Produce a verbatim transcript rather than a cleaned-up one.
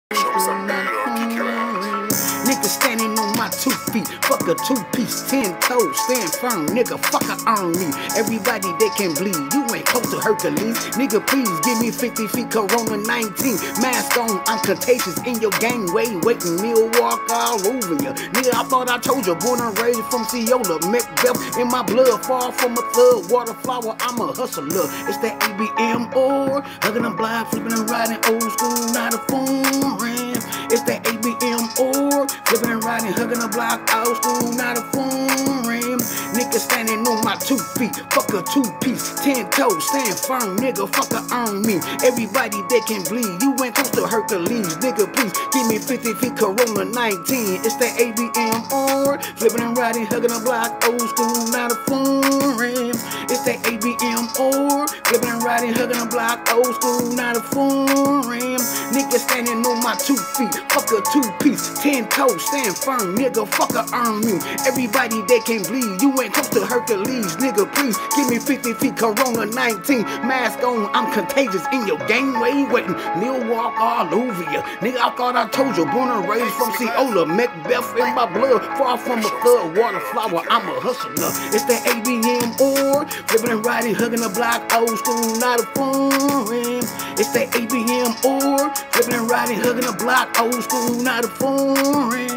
Show me something bad or I'll kick your ass. Nigga standing on my two feet, fuck a two piece, ten toes, stand firm, nigga, fuck a earn me. Everybody that can bleed, you ain't close to Hercules. Nigga, please give me fifty feet, Corona nineteen. Mask on, I'm contagious in your gangway, waiting, meal walk all over ya. Nigga, I thought I told you, born and raised from Ciola, Macbeth in my blood, far from a thug, water flower, I'm a hustler. It's that A B M or hugging them block, flipping and riding, old school, not a phone ring. It's that A B M or flipping and riding, hugging the block, old school, not a phone ring. Nigga standing on my two feet, fuck a two piece, ten toes, stand firm, nigga, fuck a earn me. Everybody that can bleed, you ain't close to Hercules, nigga, please give me fifty feet, Corona nineteen. It's that A B M or flipping and riding, hugging the block, old school, not a phone ring. It's that A B M or flipping and riding, hugging the block, old school, not a phone ring. Nigga standing on my two feet, fuck a two piece, ten toes, stand firm, nigga, fuck a earn me. Everybody that can bleed, you ain't close to Hercules, nigga, please give me fifty feet, Corona nineteen. Mask on, I'm contagious in your gangway, waiting, meal walk all over ya. Nigga, I thought I told you, born and raised from Ciola, Macbeth in my blood, far from a thug, water flower, I'm a hustler. It's that A B M or flipping and riding, hugging the block, old school, not a phone ring. It's that A B M or flipping and riding, hugging the block, old school, not a phone ring.